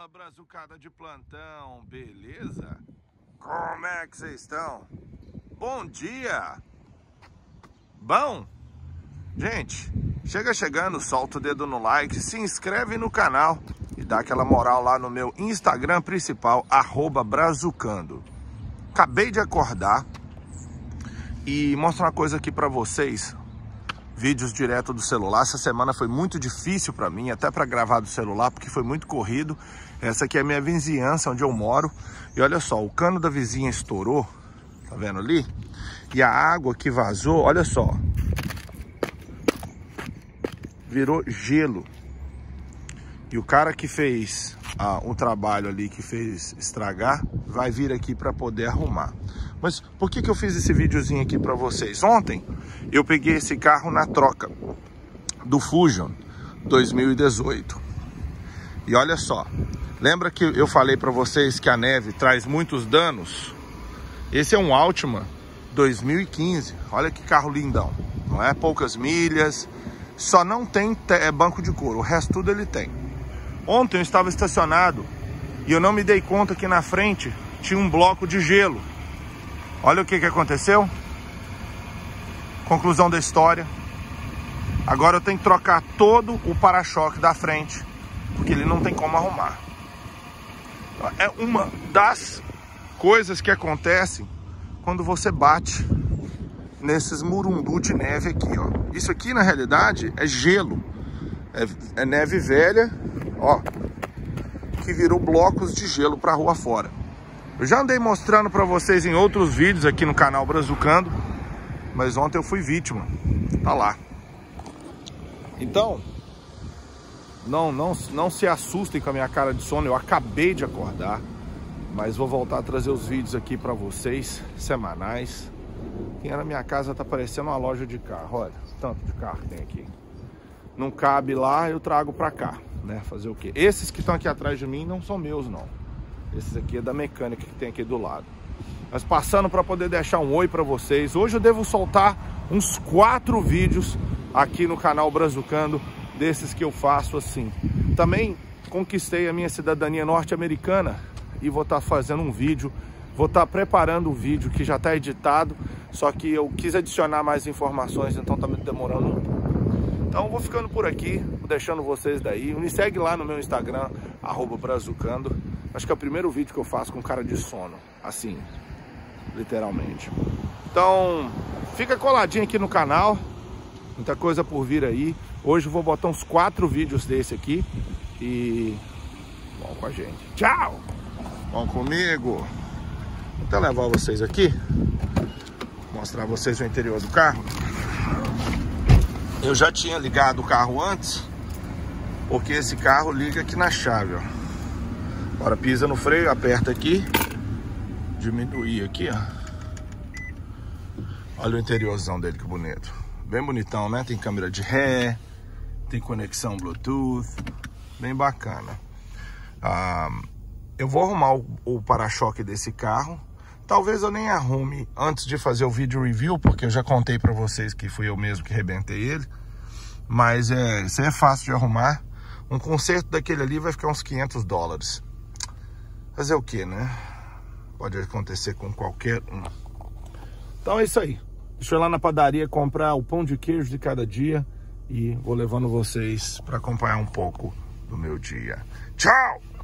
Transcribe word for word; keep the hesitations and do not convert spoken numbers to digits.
Fala, brazucada de plantão, beleza? Como é que vocês estão? Bom dia! Bom? Gente, chega chegando, solta o dedo no like, se inscreve no canal e dá aquela moral lá no meu Instagram principal, arroba brazucando. Acabei de acordar e mostro uma coisa aqui pra vocês. Vídeos direto do celular. Essa semana foi muito difícil para mim, até para gravar do celular, porque foi muito corrido. Essa aqui é a minha vizinhança, onde eu moro. E olha só, o cano da vizinha estourou, tá vendo ali? E a água que vazou, olha só, virou gelo. E o cara que fez ah, um trabalho ali, que fez estragar, vai vir aqui para poder arrumar. Mas por que que eu fiz esse videozinho aqui para vocês? Ontem eu peguei esse carro na troca do Fusion dois mil e dezoito. E olha só, lembra que eu falei para vocês que a neve traz muitos danos? Esse é um Altima dois mil e quinze. Olha que carro lindão. Não é? Poucas milhas. Só não tem banco de couro. O resto tudo ele tem. Ontem eu estava estacionado e eu não me dei conta que na frente tinha um bloco de gelo. Olha o que que aconteceu. Conclusão da história. Agora eu tenho que trocar todo o para-choque da frente, porque ele não tem como arrumar. É uma das coisas que acontecem quando você bate nesses murundu de neve aqui, ó. Isso aqui na realidade é gelo. É, é neve velha, ó, que virou blocos de gelo para rua fora. Eu já andei mostrando para vocês em outros vídeos aqui no canal Brazucando, mas ontem eu fui vítima. Tá lá. Então, não, não, não se assustem com a minha cara de sono. Eu acabei de acordar, mas vou voltar a trazer os vídeos aqui para vocês, semanais. Quem era na minha casa tá parecendo uma loja de carro. Olha, tanto de carro que tem aqui. Não cabe lá, eu trago para cá, né? Fazer o quê? Esses que estão aqui atrás de mim não são meus, não. Esses aqui é da mecânica que tem aqui do lado. Mas passando para poder deixar um oi para vocês. Hoje eu devo soltar uns quatro vídeos aqui no canal Brazucando, desses que eu faço assim. Também conquistei a minha cidadania norte-americana e vou estar fazendo um vídeo. Vou estar preparando um vídeo que já está editado, só que eu quis adicionar mais informações, então tá me demorando um pouco. Então vou ficando por aqui, vou deixando vocês daí. Me segue lá no meu Instagram, arroba brazucando. Acho que é o primeiro vídeo que eu faço com cara de sono, assim, literalmente. Então, fica coladinho aqui no canal, muita coisa por vir aí. Hoje eu vou botar uns quatro vídeos desse aqui e vão com a gente. Tchau! Vão comigo! Vou até levar vocês aqui, mostrar vocês o interior do carro. Eu já tinha ligado o carro antes, porque esse carro liga aqui na chave, ó. Agora pisa no freio, aperta aqui, diminuir aqui, ó. Olha o interiorzão dele, que bonito. Bem bonitão, né? Tem câmera de ré, tem conexão Bluetooth, bem bacana. Ah, eu vou arrumar o, o para-choque desse carro. Talvez eu nem arrume antes de fazer o vídeo review, porque eu já contei pra vocês que fui eu mesmo que rebentei ele. Mas é, isso é fácil de arrumar. Um conserto daquele ali vai ficar uns quinhentos dólares. Fazer o que, né? Pode acontecer com qualquer um. Então é isso aí. Deixa eu ir lá na padaria comprar o pão de queijo de cada dia e vou levando vocês para acompanhar um pouco do meu dia. Tchau!